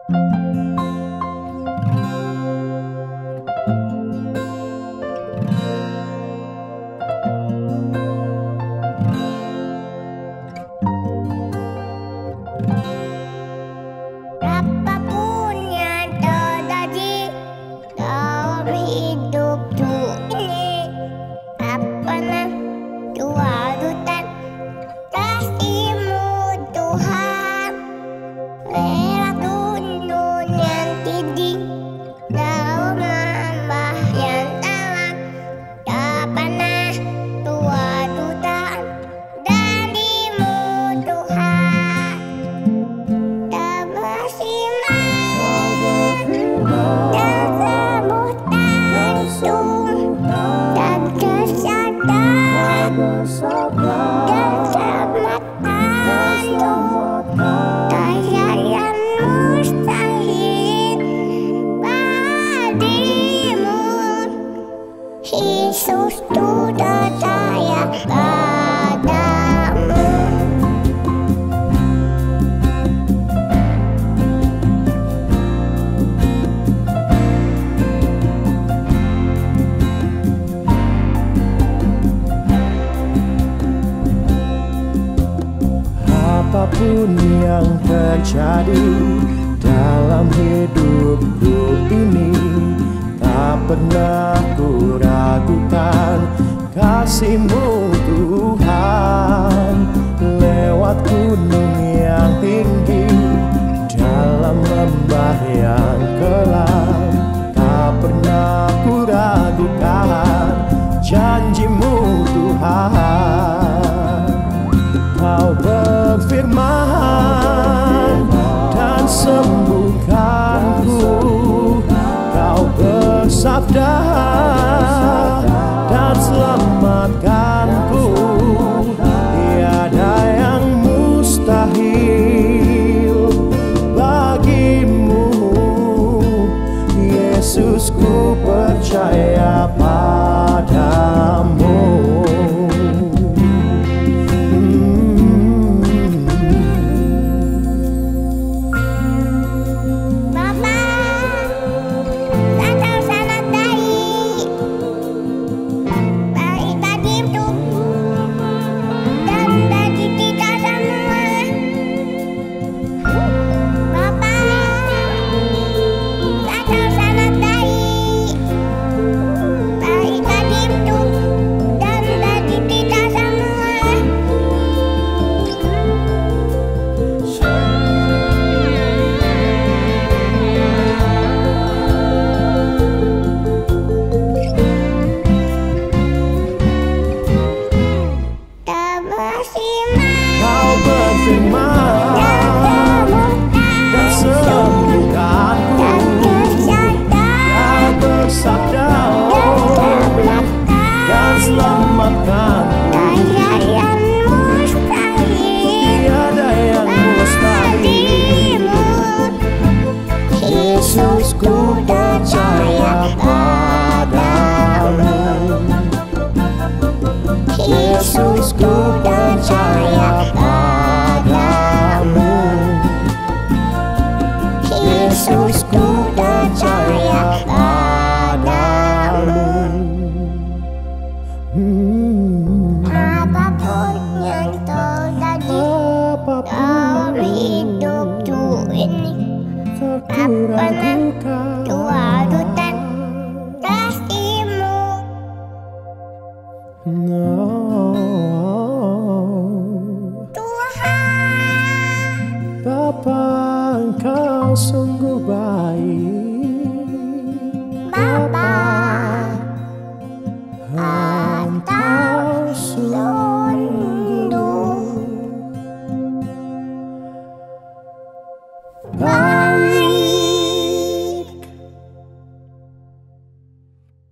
Apapun yang terjadi dalam hidupku ini, tak pernah kewadutan kasih-Mu Tuhan. Lewat gunung yang tinggi, dalam lembah yang dalam, tak pernah kewadutan dari-Mu Tuhan. Tak bersinar dan sambutan dan kesadaran dan selamatan tiada yang mustahil bagimu. Yesus ku percaya padamu. Apapun yang terjadi dalam hidupku ini, tak pernah ku ragukan kasih-Mu Tuhan. Lewat gunung yang tinggi, dalam lembah yang kelam, tak pernah ku ragukan janji-Mu Tuhan. Kau berfirman dan sembuhkanku, Kau bersabda dan selamatkanku. Tiada yang mustahil bagimu. Yesus, ku percaya padamu. Kau berfirman dan sembuhkanku, Kau bersabda dan selamatkanku. Tiada yang mustahil. Yesus, ku percaya padamu. Yesus, ku percaya padamu. Yesus, ku percaya padamu. Apapun yang terjadi dalam hidupku ini, tak pernah kewadutan kasih-Mu. Tuhan, Bapa, Engkau sungguh baik. Bapa.